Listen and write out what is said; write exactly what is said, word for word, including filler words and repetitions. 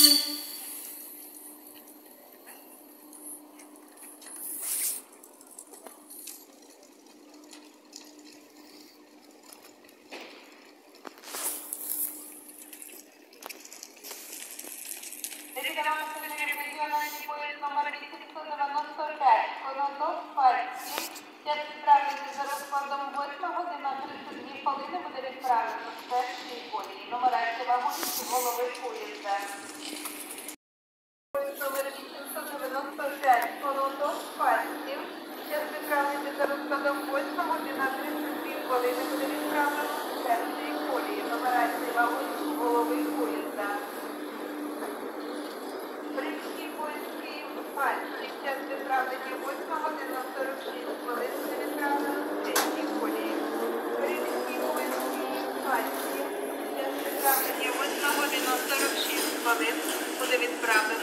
Richiamiamo subito le ripetizioni di poi il numero di телефона дев'яносто п'ять, понадто партії, як відправити за розкладом восьма година тридцять дві хвилини буде відправлено в першій колії. Нумерація вагонів голови поїзда. Номер вісімсот дев'яносто п'ять, понадто партії, як відправити за розкладом восьма година тридцять дві хвилини буде відправлено в першій колії. Нумерація вагонів голови поїзда. Час відправлення восьма година сорок шість хвилин буде відправлено в третій колії. Рівські поїзді пальці. Час відправлення восьма година сорок шість хвилин буде відправлено